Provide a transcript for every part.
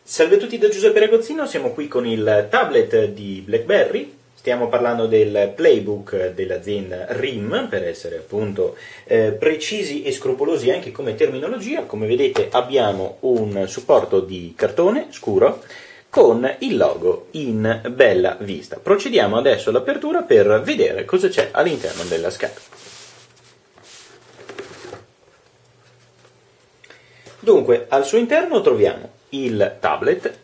Salve a tutti da Giuseppe Ragozzino, siamo qui con il tablet di BlackBerry, stiamo parlando del Playbook dell'azienda RIM, per essere appunto precisi e scrupolosi anche come terminologia. Come vedete abbiamo un supporto di cartone scuro con il logo in bella vista. Procediamo adesso all'apertura per vedere cosa c'è all'interno della scatola. Dunque, al suo interno troviamo il tablet,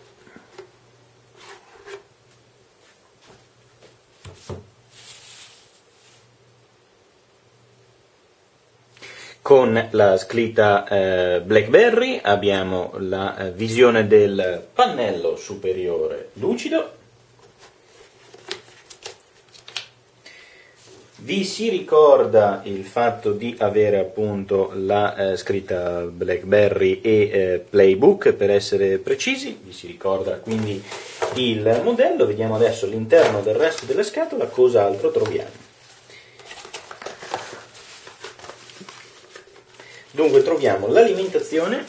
con la scritta BlackBerry, abbiamo la visione del pannello superiore lucido. Vi si ricorda il fatto di avere appunto la scritta BlackBerry e Playbook, per essere precisi, vi si ricorda quindi il modello. Vediamo adesso all'interno del resto della scatola cosa altro troviamo. Dunque troviamo l'alimentazione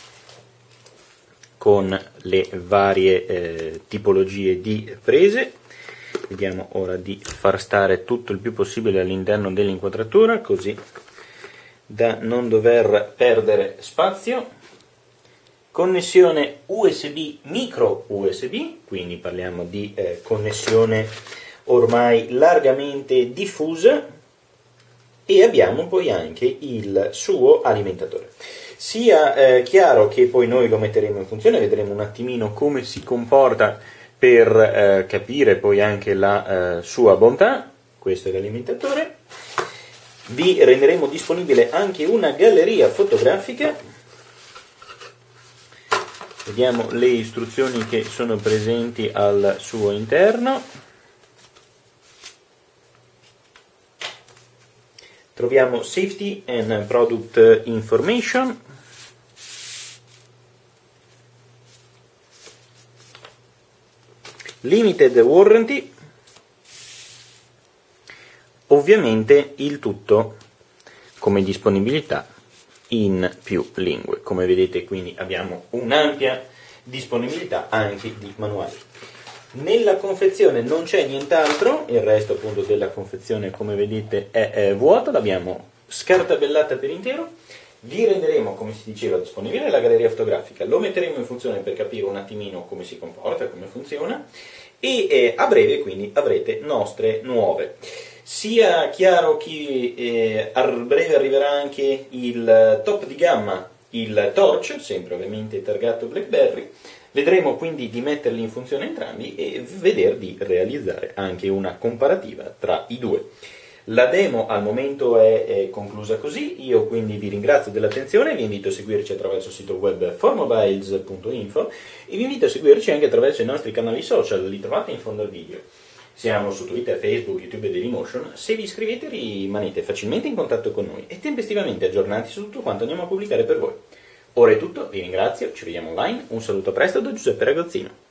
con le varie tipologie di prese. Vediamo ora di far stare tutto il più possibile all'interno dell'inquadratura, così da non dover perdere spazio. Connessione USB, micro USB, quindi parliamo di connessione ormai largamente diffusa, e abbiamo poi anche il suo alimentatore. Sia chiaro che poi noi lo metteremo in funzione, vedremo un attimino come si comporta per capire poi anche la sua bontà. Questo è l'alimentatore. Vi renderemo disponibile anche una galleria fotografica. Vediamo le istruzioni che sono presenti al suo interno. Troviamo Safety and Product Information. Limited Warranty, ovviamente il tutto come disponibilità in più lingue. Come vedete quindi abbiamo un'ampia disponibilità anche di manuali. Nella confezione non c'è nient'altro, il resto appunto della confezione come vedete è vuoto, l'abbiamo scartabellata per intero. Vi renderemo, come si diceva, disponibile la galleria fotografica, lo metteremo in funzione per capire un attimino come si comporta, come funziona, e a breve quindi avrete nostre nuove. Sia chiaro che a breve arriverà anche il top di gamma, il Torch, sempre ovviamente targato BlackBerry. Vedremo quindi di metterli in funzione entrambi e vedere di realizzare anche una comparativa tra i due. La demo al momento è conclusa così, io quindi vi ringrazio dell'attenzione, vi invito a seguirci attraverso il sito web formobiles.info e vi invito a seguirci anche attraverso i nostri canali social, li trovate in fondo al video. Siamo su Twitter, Facebook, YouTube e Dailymotion. Se vi iscrivete rimanete facilmente in contatto con noi e tempestivamente aggiornati su tutto quanto andiamo a pubblicare per voi. Ora è tutto, vi ringrazio, ci vediamo online, un saluto a presto da Giuseppe Ragozzino.